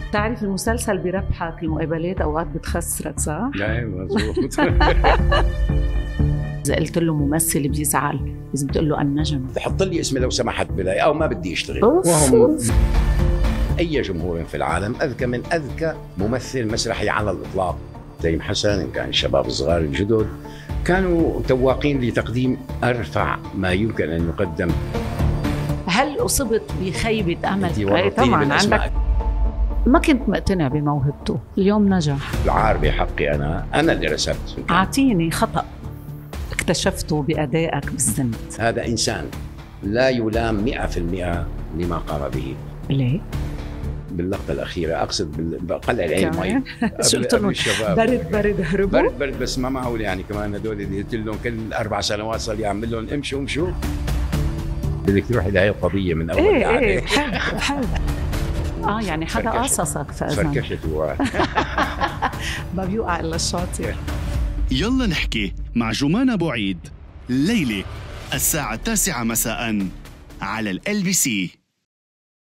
بتعرف المسلسل بربحك المقابلات اوقات بتخسرك، صح؟ لا مظبوط. اذا قلت له ممثل بيزعل لازم تقول له النجم. تحط لي اسمي لو سمحت بلاي او ما بدي اشتغل. وهم اي جمهور في العالم اذكى من اذكى ممثل مسرحي على الاطلاق. زي حسن، إن كان الشباب الصغار الجدد كانوا تواقين لتقديم ارفع ما يمكن ان يقدم. هل اصبت بخيبه امل؟ أي طبعا عندك. ما كنت مقتنع بموهبته، اليوم نجح. العار بحقي انا اللي رسمت. اعطيني خطأ اكتشفته بأدائك بالسنة. هذا إنسان لا يلام 100% لما قام به. ليه؟ باللقطة الأخيرة أقصد بقلع العين مي. شفت لهم برد هربوا؟ برد بس ما معقول يعني كمان هدول اللي قلت لهم كل 4 سنوات صار يعمل لهم امشوا بدك تروحي لهي القضية من أول قعدة. ايه حلو. يعني حدا قاصصك فإذا فركشت ما بيوقع إلا الشاطر. يلا نحكي مع جمان أبو عيد، ليلة الساعة 9 مساء على LBC.